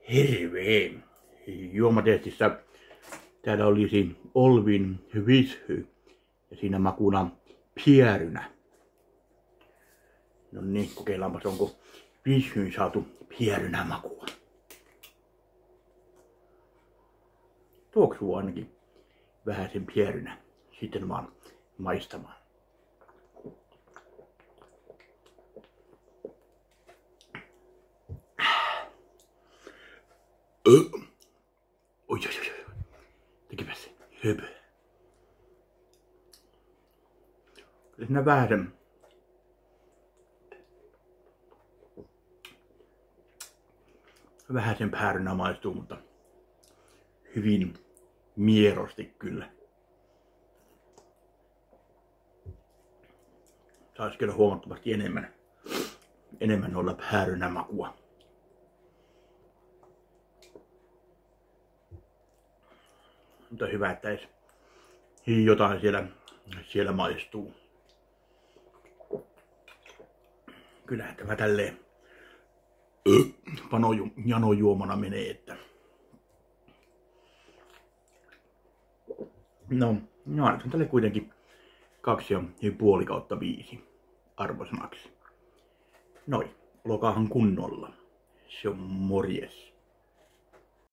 Hirveä. Juomatestissä täällä olisi Olvin vishy ja siinä makuna pierynä. No niin, kokeillaanpas onko vishyyn saatu pierynä makua. Tuoksuu ainakin vähän sen pierynä. Sitten vaan maistamaan. Oi. Tekipä se höpö. Kyllä siinä vähän sen päärynä maistuu, mutta hyvin mierosti kyllä. Saisi kyllä huomattavasti enemmän olla päärynä makua. Mutta hyvä, että edes jotain siellä maistuu. Kyllähän tämä tälleen janojuomana menee, että no annetaan tälle kuitenkin 2,5/5 arvosanaksi. Noin, olkaahan kunnolla. Se on morjes.